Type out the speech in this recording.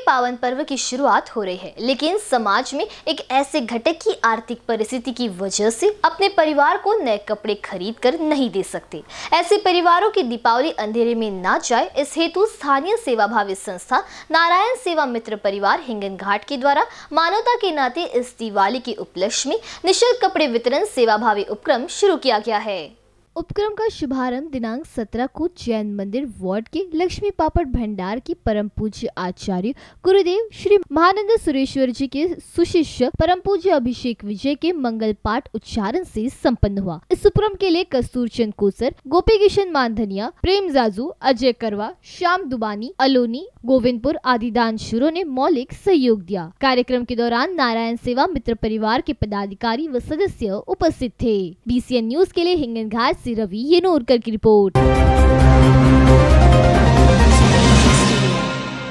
पावन पर्व की शुरुआत हो रही है, लेकिन समाज में एक ऐसे घटक की आर्थिक परिस्थिति की वजह से अपने परिवार को नए कपड़े खरीद कर नहीं दे सकते। ऐसे परिवारों की दीपावली अंधेरे में ना जाए, इस हेतु स्थानीय सेवाभावी संस्था नारायण सेवा मित्र परिवार हिंगनघाट के द्वारा मानवता के नाते इस दिवाली के उपलक्ष्य में निःशुल्क कपड़े वितरण सेवाभावी उपक्रम शुरू किया गया है। उपक्रम का शुभारंभ दिनांक 17 को जैन मंदिर वार्ड के लक्ष्मी पापड़ भंडार की परम पूज्य आचार्य गुरुदेव श्री महानंद सुरेश्वर जी के सुशिष्य परम पूज्य अभिषेक विजय के मंगल पाठ उच्चारण से संपन्न हुआ। इस उपक्रम के लिए कस्तूर चंद कोसर, गोपी किशन मानधनिया, प्रेम जाजू, अजय करवा, श्याम दुबानी, अलोनी, गोविंदपुर आदि दानशूरों ने मौलिक सहयोग दिया। कार्यक्रम के दौरान नारायण सेवा मित्र परिवार के पदाधिकारी व सदस्य उपस्थित थे। BCN न्यूज के लिए हिंगनघाट से रवि येनोरकर की रिपोर्ट।